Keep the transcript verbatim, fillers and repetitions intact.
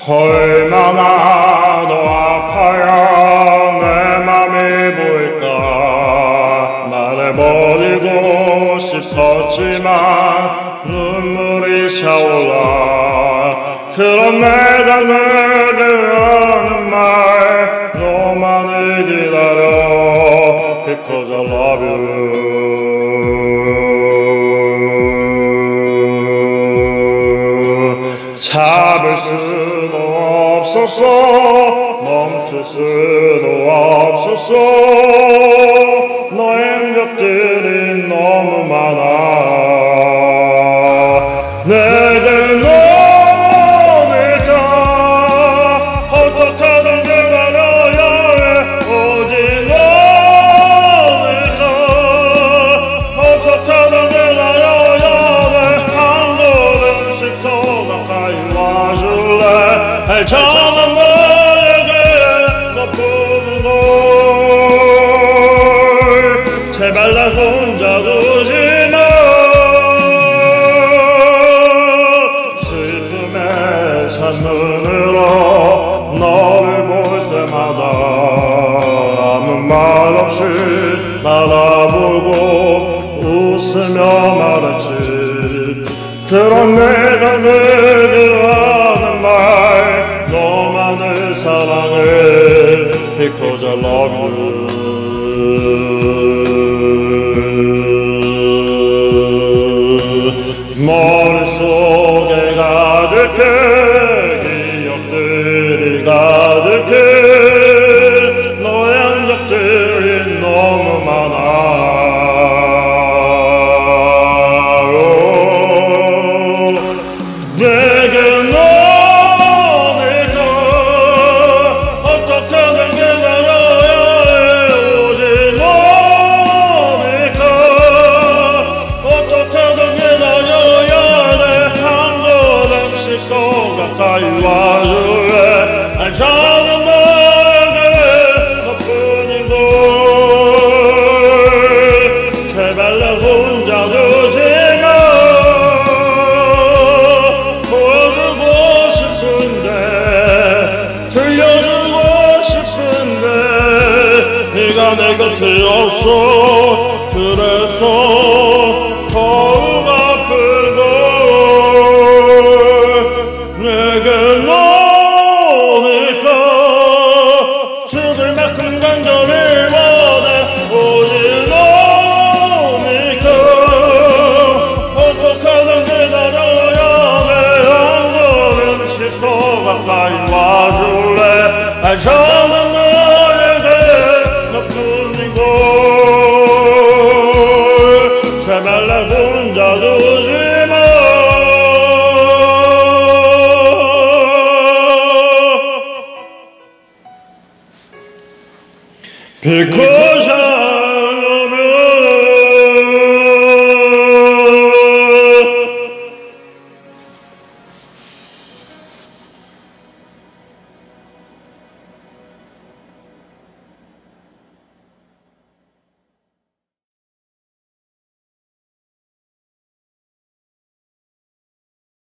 얼마나 더 아파야 내 맘이 보일까. 말해버리고 싶었지만 눈물이 차올라. 그런 내가 내게 하는 말 너만을 기다려 Because I love you. 잡을 수도 없었어 멈출 수도 없었어 너의 행적들이 너무 많아. 내게 너를 다 어떻게든 기다려야 해. 오직 너를 다 어떻게든 기다려야 해. 한 걸음씩 더 가까이 와줄래. 알잖아 너에게 거푸는 걸. 제발 날 혼자 두지마. 슬픔에 찬 눈으로 너를 볼 때마다 아무 말 없이 바라보고 웃으며 말했지. 그런 내가 내게 하는 말 너만을 사랑해 Because I love you. 머릿속에 가득해 기억들이 가득해